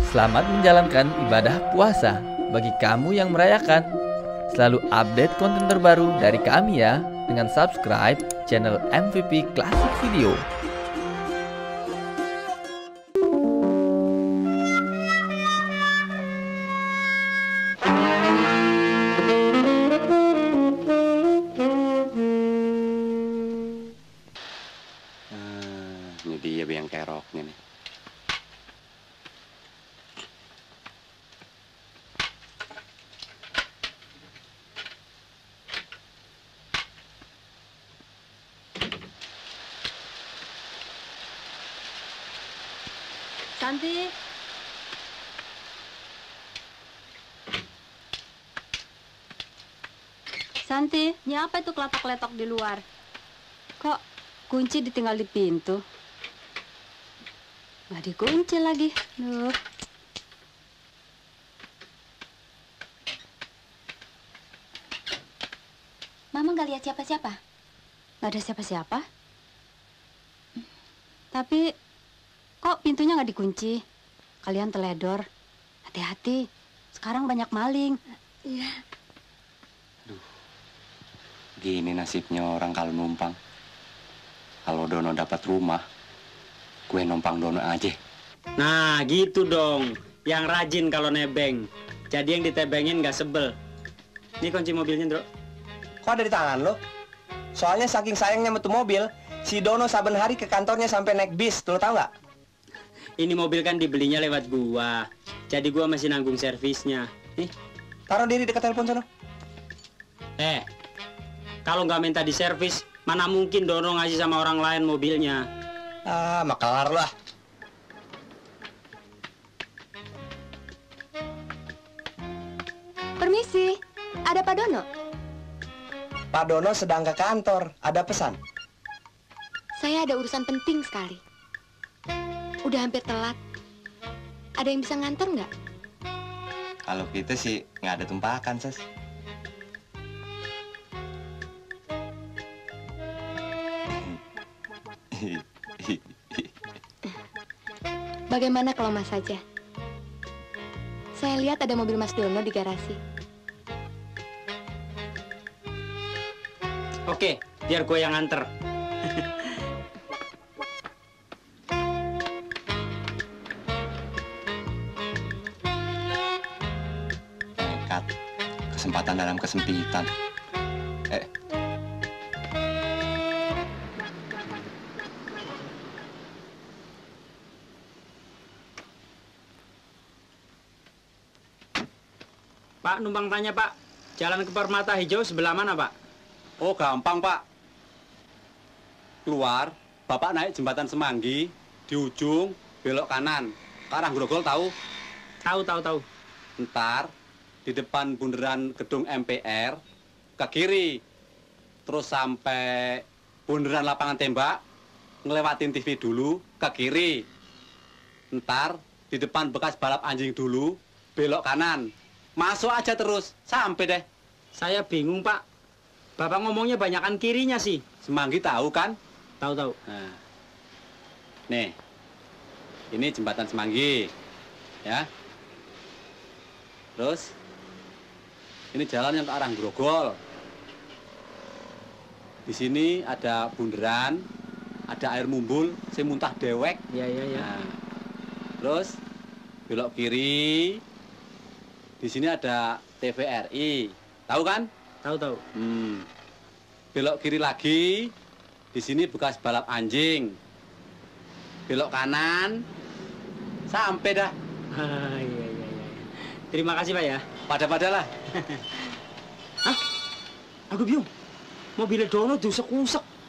Selamat menjalankan ibadah puasa bagi kamu yang merayakan. Selalu update konten terbaru dari kami ya dengan subscribe channel MVP Classic Video. Ini dia yang keroknya nih. Santi. Santi, ini apa itu keletok-keletok di luar? Kok kunci ditinggal di pintu? Nggak dikunci lagi. Duh. Mama nggak lihat siapa-siapa? Nggak ada siapa-siapa. Tapi kok pintunya nggak dikunci? Kalian teledor. Hati-hati. Sekarang banyak maling. Iya. Gini nasibnya orang kalau numpang. Kalau Dono dapat rumah, gue numpang Dono aja. Nah, gitu dong. Yang rajin kalau nebeng. Jadi yang ditebengin nggak sebel. Ini kunci mobilnya, Bro. Kok ada di tangan lo? Soalnya saking sayangnya sama tuh mobil, si Dono saben hari ke kantornya sampai naik bis. Lo tau nggak? Ini mobil kan dibelinya lewat gua. Jadi gua masih nanggung servisnya. Nih. Taruh diri dekat telepon sono. Kalau nggak minta diservis, mana mungkin Dono ngasih sama orang lain mobilnya. Ah, makelar lo ah. Permisi, ada Pak Dono? Pak Dono sedang ke kantor. Ada pesan? Saya ada urusan penting sekali. Udah hampir telat. Ada yang bisa nganter nggak? Kalau kita sih nggak ada tumpakan, Ses. Bagaimana kalau Mas saja? Saya lihat ada mobil Mas Dono di garasi. Oke, biar gue yang nganter. Nekat. Kesempatan dalam kesempitan. Pak, numpang tanya, Pak. Jalan ke Permata Hijau sebelah mana, Pak? Oh, gampang, Pak. Keluar, Bapak naik jembatan Semanggi, di ujung, belok kanan. Ke arah Grogol tahu? Tahu. Ntar, di depan bundaran gedung MPR, ke kiri. Terus sampai bundaran lapangan tembak, ngelewatin TV dulu, ke kiri. Ntar, di depan bekas balap anjing dulu, belok kanan. Masuk aja terus, sampai deh. Saya bingung, Pak. Bapak ngomongnya banyakan kirinya sih. Semanggi tahu kan? Tahu. Nah. Nih. Ini jembatan Semanggi. Ya. Terus ini jalan yang ke arah Grogol. Di sini ada bundaran, ada air mumbul, saya muntah dewek. Iya. Nah. Terus belok kiri. Di sini ada TVRI. Tahu kan? Tahu. Belok kiri lagi. Di sini bekas balap anjing. Belok kanan. Sampai dah. Iya. Terima kasih, Pak ya. Pada-padalah. Hah? Aduh, Biung. Mobilnya Dono diusek-usek.